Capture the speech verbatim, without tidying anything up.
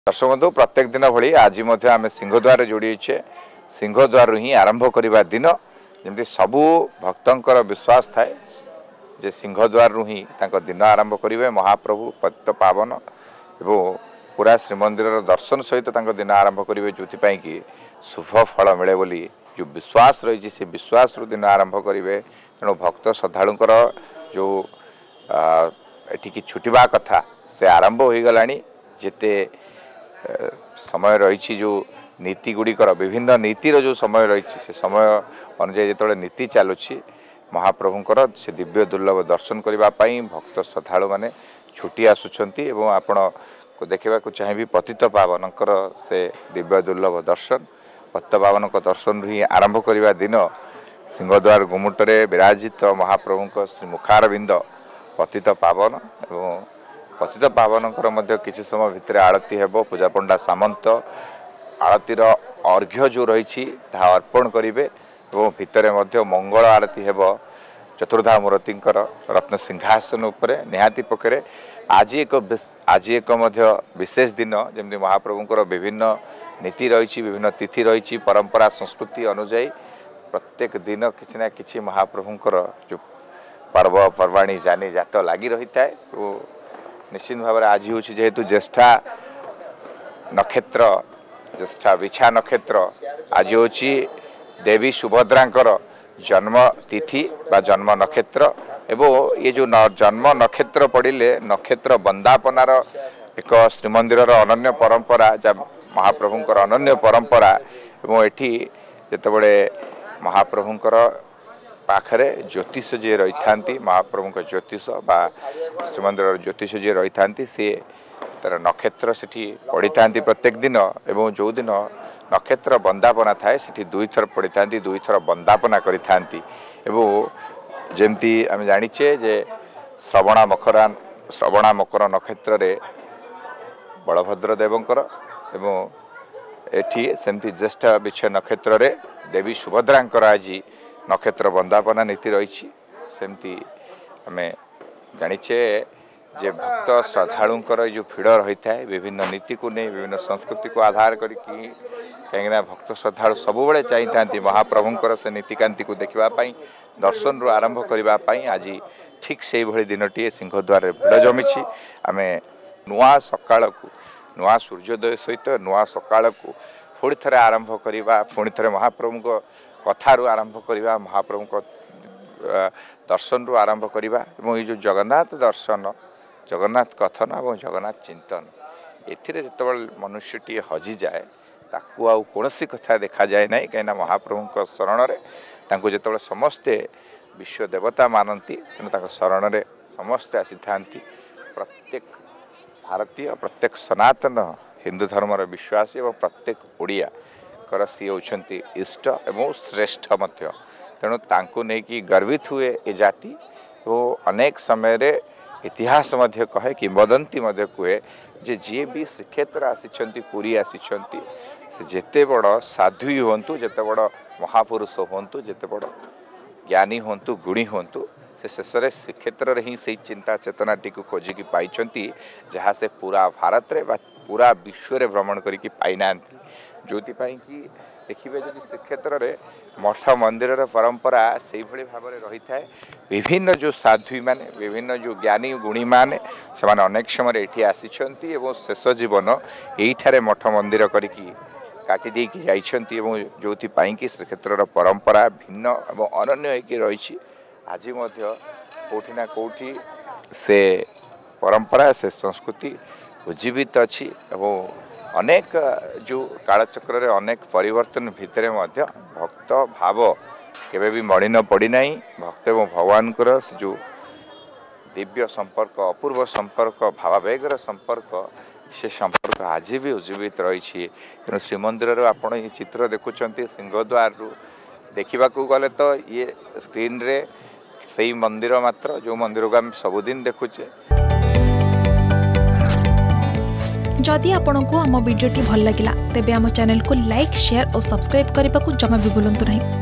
दर्शक बंधु प्रत्येक दिन भली आज आम सिंहद्वार जोड़ीचे सिंहद्वार ही आरंभ करने दिन जमी सबू भक्तर विश्वास थाए जे सिंहद्वार ही दिन आरंभ करेंगे। महाप्रभु पतित पावन एवं पूरा श्रीमंदिर दर्शन सहित दिन आरंभ करेंगे जो कि शुभ फल मिले बोली जो विश्वास रही से विश्वास रु दिन आरंभ करेंगे। तेणु भक्त श्रद्धालुंकर जो एठिकी छुटिबा कथा से आरंभ हो गला जेते समय रही जो नीति गुड़िकर विभिन्न नीतिर जो समय रही से समय अनुजाई जो नीति चलुची महाप्रभुंकर से दिव्य दुर्लभ दर्शन करने भक्त श्रद्धालु माने छुट्टी आसुंच आपण को देखा चाहिए पतित पावनकर से दिव्य दुर्लभ दर्शन पतित पावन दर्शन ही आरंभ करने दिन सिंहद्वार गुमुटे विराजित महाप्रभु श्री मुखारबिंद पतित पावन एवं पतित पावनकर मध्य किसी समय भितर आरती हेबो पूजा पंडा सामंत आरतीर अर्घ्य जो रही अर्पण करेंगे और भितर मध्य मंगल आरती हेबो चतुर्धा मूर्तिंकर रत्न सिंहासन उपरे निहाती पकरे आज एक आज एक मध्य विशेष दिन जमी महाप्रभुंकर विभिन्न नीति रही विभिन्न तिथि रही परंपरा संस्कृति अनुजाई प्रत्येक दिन किसी ना किसी महाप्रभुंकर जो पर्व पर्वाणी जानी जात लगी रही है। तो निश्चित भाव में आज हूँ जेहेतु ज्येष्ठा नक्षत्र ज्येष्ठा विछा नक्षत्र आज हूँ देवी सुभद्रांकर जन्म तिथि बा जन्म नक्षत्र एवं ये जो न जन्म नक्षत्र पड़े नक्षत्र बंदापनार एक श्रीमंदिर अनन्य परंपरा जा महाप्रभुंकर अनन्य परंपरा एवं एठी जेतेबेले महाप्रभुंकर पाखरे ज्योतिष जी रही था महाप्रभु ज्योतिष बा श्रीमंदिर ज्योतिष जी रही था सी तार नक्षत्र से पढ़ी था प्रत्येक दिन एवं जो दिन नक्षत्र बंदापना थाए से दुई थर पढ़ी था दुई थर बंदापना करी जमती आम जाचे जे श्रवणा मकरा श्रवणा मकर नक्षत्र रे बलभद्र देवंकर एवं एठी सेमती ज्येष्ठ विषय नक्षत्र रे देवी सुभद्रांकर आज नक्षत्र बंदापना नीति रही सेमती आम जाचे जे भक्त श्रद्धालुंकर जो भीड़ रही है विभिन्न नीति को नहीं विभिन्न संस्कृति को आधार करी कहीं भक्त श्रद्धालु सबुबले चाहिए महाप्रभुंकर से नीतिकांति को देखापी दर्शन रु आरंभ करने आज ठीक से ही दिनटी सिंहद्वार भीड़ जमी आम नुआ सकाल को नुआ सूर्योदय सहित नुआ सकाल को पुणी थे आरंभ करवा पुणी थे महाप्रभु कथारू आरंभ करवा महाप्रभु को दर्शन रु आरंभ करवा ये जो जगन्नाथ दर्शन जगन्नाथ कथन और जगन्नाथ चिंतन एथिरे जिते मनुष्यटी हजि जाए ताकू आउ कौनसी कथा देखा जाए ना कहीं महाप्रभु शरण में जो समस्ते विश्व देवता मानती तेणु शरण में समस्ते आसी था प्रत्येक भारतीय प्रत्येक सनातन हिंदू धर्मर विश्वासी और प्रत्येक ओडिया कर सी होती इष्ट एवं श्रेष्ठ मध्य तेणु तांको नेकी गर्वित हुए ए जाति और अनेक समय रे इतिहास मध्य कहे किंवदंती मध्य कहे जे जी भी श्रीक्षेत्र आसी पुरी आसी से जेते बड़ साधु हूँ जेते बड़ महापुरुष हूँ जेते बड़ ज्ञानी हूँ गुणी हूँ से शेष में श्रीक्षेत्र ही से चिंता चेतना टी खोजिकी पाई जहाँ से पूरा भारत रे पूरा विश्व रे भ्रमण करके पाई ना जो कि देखिए जब श्रीक्षेत्र में मठ मंदिर परंपरा से भाव में रही है विभिन्न जो साध्वी माने विभिन्न जो ज्ञानी गुणी माने से माने अनेक समय ये आसी शेष जीवन यही मठ मंदिर करके काटी देकी जाइछंती एवं जो कि श्रीक्षेत्र परंपरा भिन्न एवं अनन्य होकर रही आज कौटी ना कौटी से परंपरा से संस्कृति उज्जीवित अच्छी एवं अनेक जो कालचक्र रे अनेक परिवर्तन भितर मध्य भक्त भाव केवे भी मलिन पड़ना भक्त एवं भगवान जो दिव्य संपर्क अपूर्व संपर्क भावावेगर संपर्क से संपर्क आज भी उज्जीवित रही तेणु श्रीमंदिर आपण ये चित्र देखुं सिंहद्वार देखा गले तो ये स्क्रीन रे सही मंदिर मात्र जो मंदिर को आम सबुदिन देखुचे। जदि आपंक आम भिडी भल लगा तेब आम चैनल को लाइक शेयर और सब्सक्राइब करने को जमा भी भूलु नहीं।